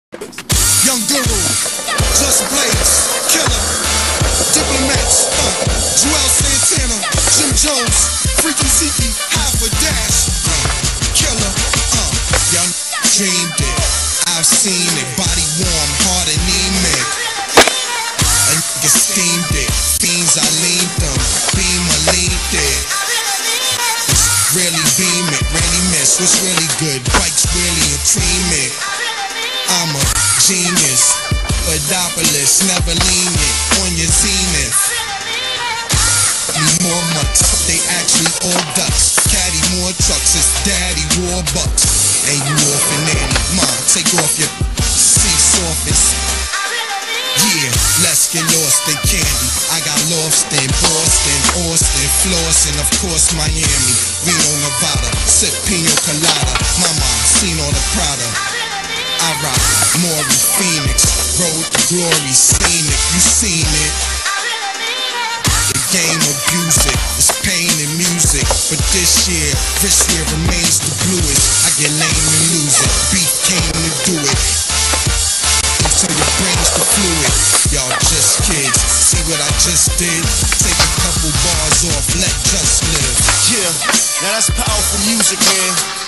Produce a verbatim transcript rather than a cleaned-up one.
Young Guru, Just Blaze, Killer, Diplomats, uh, Joel Santana, Jim Jones, Freaky Zeke, Half a Dash, uh, Killer, uh, young dreamed it, I've seen it, body warm, heart anemic, a nigga steamed it, fiends I leaned them, beam I leaned it, really beam it, really miss, what's really good, bikes really a team it, I'm a genius, Padopolis, never lenient, on your zenith. Need more mutts, they actually all ducks. Caddy more trucks, it's daddy war bucks. And you off and nanny, mom, take off your seats office. Yeah, let's get lost in candy. I got lost in Boston, Austin, Flossin, of course Miami, Reno, Nevada, sip pina colada. Mama, seen all the Prada. I rock Maury, Phoenix, road to glory, scenic, you seen it. The game of music, it's pain and music, but this year, this year remains the bluest. I get lame and lose it, beat came to do it. Until your brain's the fluid, y'all just kids, see what I just did? Take a couple bars off, let just live. Yeah, now that's powerful music, man.